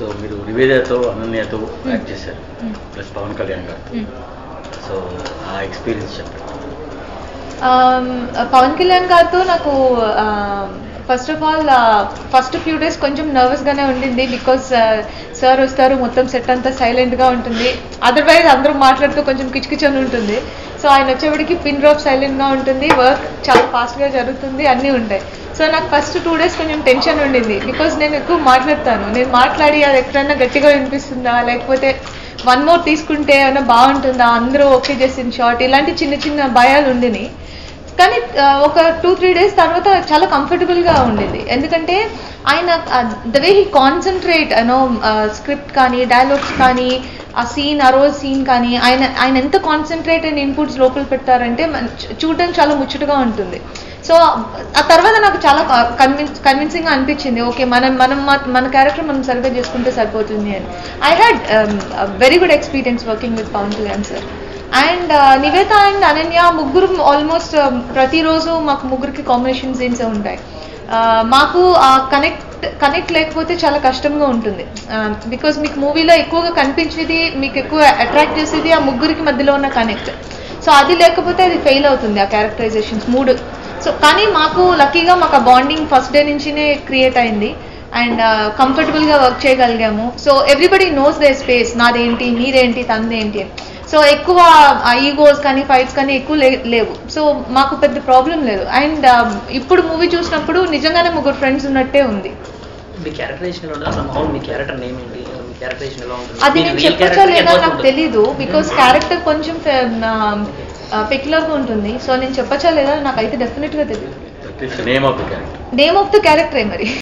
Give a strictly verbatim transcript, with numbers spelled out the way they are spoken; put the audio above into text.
So మీరు నివేదతో అనన్యతో యాక్ట్ చేశారు, ప్లస్ పవన్ కళ్యాణ్ గారు. సో ఆ ఎక్స్పీరియన్స్ చెప్పండి. పవన్ కళ్యాణ్ గారితో నాకు first of all first few days కొంచెం నర్వస్గానే ఉండింది. బికాస్ సార్ వస్తారు, మొత్తం సెట్ అంతా సైలెంట్గా ఉంటుంది. అదర్వైజ్ అందరూ మాట్లాడుతూ కొంచెం కిచకిచని ఉంటుంది. సో ఆయన వచ్చేవాడికి పిన్ డ్రాప్ సైలెంట్గా ఉంటుంది, వర్క్ చాలా ఫాస్ట్గా జరుగుతుంది, అన్నీ ఉంటాయి. సో నాకు ఫస్ట్ టూ డేస్ కొంచెం టెన్షన్ ఉండింది. బికాజ్ నేను ఎక్కువ మాట్లాడతాను. నేను మాట్లాడి అది ఎక్కడైనా గట్టిగా వినిపిస్తుందా, లేకపోతే వన్ మోర్ తీసుకుంటే ఏమైనా బాగుంటుందా, అందరూ ఓకే చేసిన షార్ట్, ఇలాంటి చిన్న చిన్న భయాలు ఉండినాయి. కానీ ఒక టూ త్రీ డేస్ తర్వాత చాలా కంఫర్టబుల్గా ఉండింది. ఎందుకంటే ఆయన the way he concentrate you know script కానీ డైలాగ్స్ కానీ ఆ సీన్ ఆ రోజు సీన్ కానీ ఆయన ఆయన ఎంత కాన్సన్ట్రేట్ అండ్ ఇన్పుట్స్ లోపల పెడతారంటే చూడడానికి చాలా ముచ్చటగా ఉంటుంది. సో ఆ తర్వాత నాకు చాలా కన్విన్స్ కన్విన్సింగ్గా అనిపించింది. ఓకే మనం మనం మన క్యారెక్టర్ మనం సరిగ్గా చేసుకుంటే సరిపోతుంది అని. I had very good experience working with Pawan Kalyan sir. And Nivetha and Ananya ముగ్గురు ఆల్మోస్ట్ ప్రతిరోజు మాకు ముగ్గురికి కాంబినేషన్ సీన్స్ ఉంటాయి. మాకు ఆ కనెక్ట్ కనెక్ట్ లేకపోతే చాలా కష్టంగా ఉంటుంది. బికాజ్ మీకు మూవీలో ఎక్కువగా కనిపించేది, మీకు ఎక్కువ అట్రాక్ట్ చేసేది ఆ ముగ్గురికి మధ్యలో ఉన్న కనెక్ట్. సో అది లేకపోతే అది ఫెయిల్ అవుతుంది ఆ క్యారెక్టరైజేషన్స్ మూడు. సో కానీ మాకు లక్కీగా మాకు ఆ బాండింగ్ ఫస్ట్ డే నుంచినే క్రియేట్ అయింది అండ్ కంఫర్టబుల్గా వర్క్ చేయగలిగాము. So everybody knows their space, నాదేంటి నీదేంటి తనదేంటి అని. సో ఎక్కువ ఈగోస్ కానీ ఫైట్స్ కానీ ఎక్కువ లేవు. సో మాకు పెద్ద ప్రాబ్లం లేదు. అండ్ ఇప్పుడు మూవీ చూసినప్పుడు నిజంగానే ముగ్గురు ఫ్రెండ్స్ ఉన్నట్టే ఉంది. అది నేను చెప్పచ్చా లేదా నాకు తెలీదు. బికాస్ క్యారెక్టర్ కొంచెం పెక్యులర్గా ఉంటుంది. సో నేను చెప్పచ్చా లేదా నాకైతే డెఫినెట్గా తెలియదు. Name of the character name of the క్యారెక్టరే మరి.